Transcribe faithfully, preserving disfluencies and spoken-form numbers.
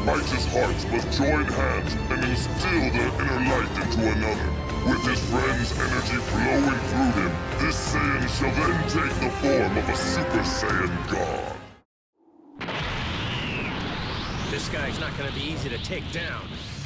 righteous hearts must join hands and instill their inner light into another. With his friend's energy flowing through him, this Saiyan shall then take the form of a Super Saiyan God. This guy's not gonna be easy to take down.